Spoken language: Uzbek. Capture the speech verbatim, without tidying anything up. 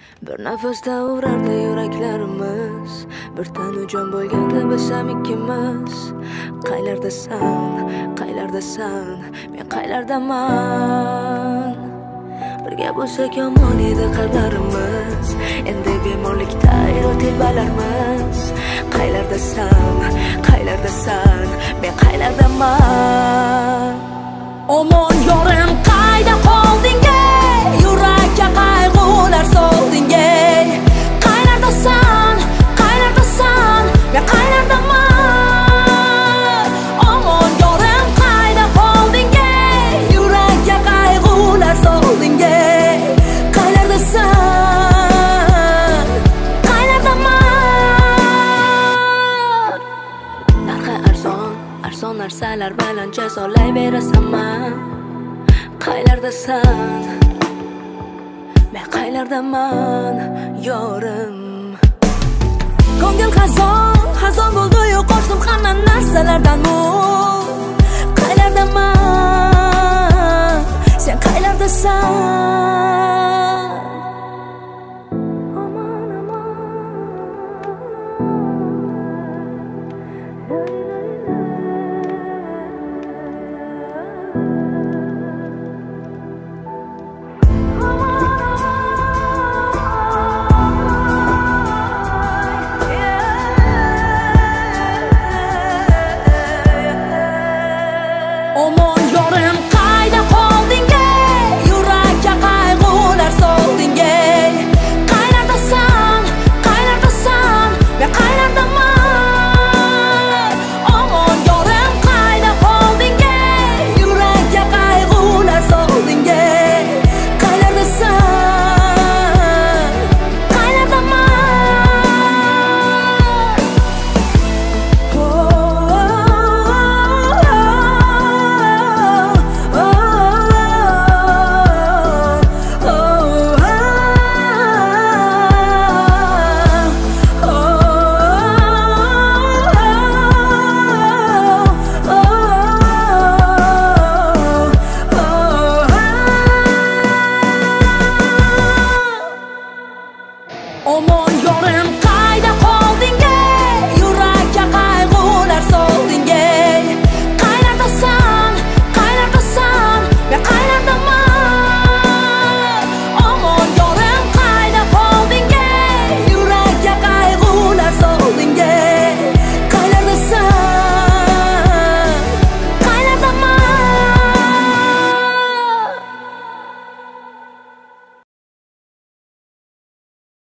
Bir nafasda urardi yuraklarimiz, bir tanujon bo'lganda biz ham ikkimiz. Qaylardasan, qaylardasan, men qaylardaman? Birga bo'lsak yomon edi qalblarimiz, endi bemorlikda ayro telbalarmiz. Qaylardasan, qaylardasan, men qaylardaman? Omon yorim qayda qolding ey, yurakka qayg'ular solding ey. Qaylardasan, qaylardasan, men qaylardaman? Omon yorim qayda qolding ey, yurakka qayg'ular solding ey. Qaylardasan, qaylardaman? Narxi arzon, arzon narsalar bilan jazolayverasanman. Qaylardasan, men qaylardaman yorim? Ko'ngil xazon, xazon bo'ldi-yu qochdim hamma narsalardan mu. Qaylardaman, sen qaylardasan?